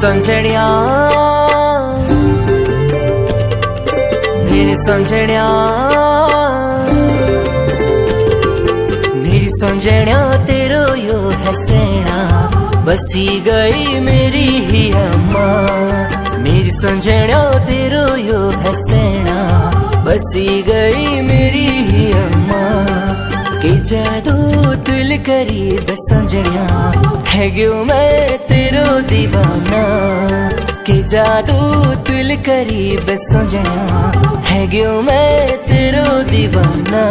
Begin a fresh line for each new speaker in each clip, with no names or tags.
समझणिया मेरी समझणिया मेरी समझणिया तेरो यो हसना बसी गई मेरी ही अम्मा। मेरी समझणिया तेरो यो हसना बसी गई मेरी ही अम्मा। के जादू तुल करी बस समझणिया है गयो मैं तेरो दीवाना। के जादू तुल करी बस समझणिया है गयो मैं तेरो दीवाना।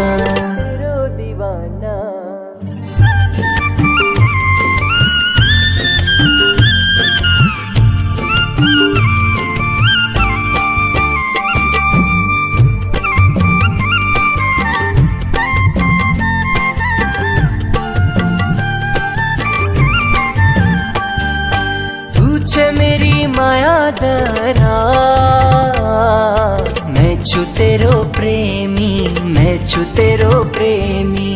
मेरी माया दरा मैं छु तेरो प्रेमी, मैं छु तेरो प्रेमी।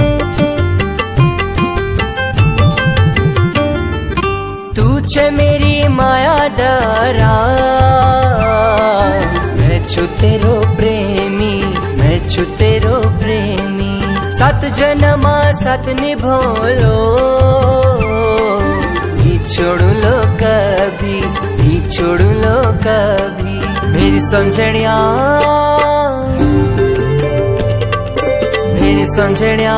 तू छे मेरी माया दरा मैं छु तेरो प्रेमी, मैं छु तेरो प्रेमी। सात जन्मा सात निभोलो छोड़ लो कभी, छोड़ लो कभी। मेरी समझणिया मेरी समझणिया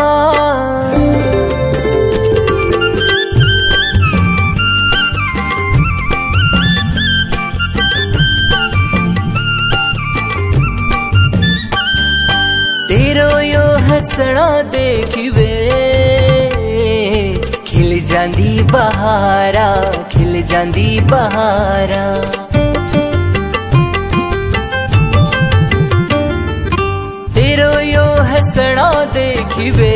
तेरो यो हसना देखिवे खिल जांदी बहारा, खिल जांदी बहारा। तेरो यो हसना देखिवे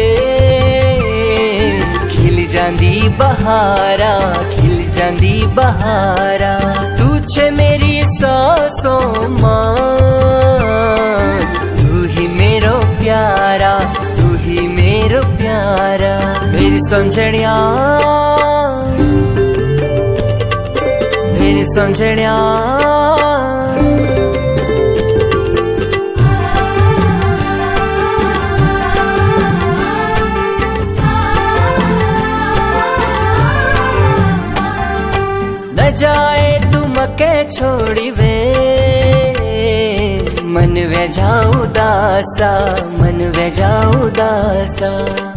खिल जांदी बहारा, खिल जांदी बहारा। तू छे मेरी सांसों मां, तू ही मेरो प्यारा, तू ही मेरो प्यारा। मेरी समझणिया मेरी समझणिया न जाए तुम के छोड़ी वे मन वे जाऊ दासा, मन वे जाऊ दासा।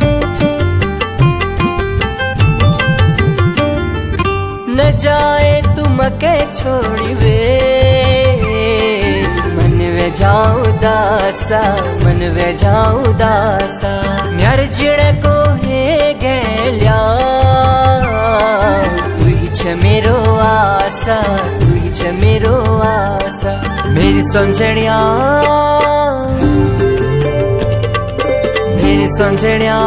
न जाए तुम के छोड़ी वे मन वे जाऊ दासा, मन वे जाऊ दासा। म्यार जिणे को हे गेल्या तू ही छे मेरो आशा, तू ही छे मेरो आशा। मेरी समझणिया मेरी समझणिया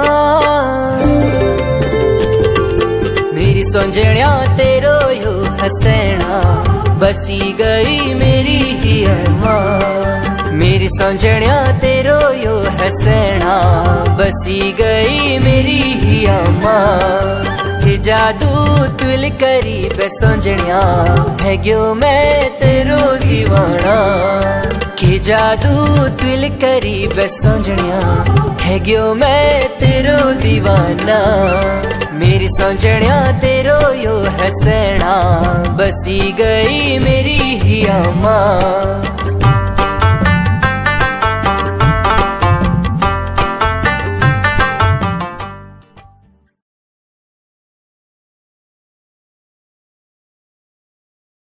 मेरी समझणिया तेरो यो हसना बसी गई मेरी ही अम्मा। मेरी समझणिया तेरो यो हसना बसी गई मेरी ही अम्मा। के जादू तुल करी बस समझणिया है गयो मैं तेरो दीवाना। के जादू तुल करी बस समझणिया है गयो मैं तेरो दीवाना। मेरी समझणिया तेरो यो हसना बसी गई मेरी ही अम्मा।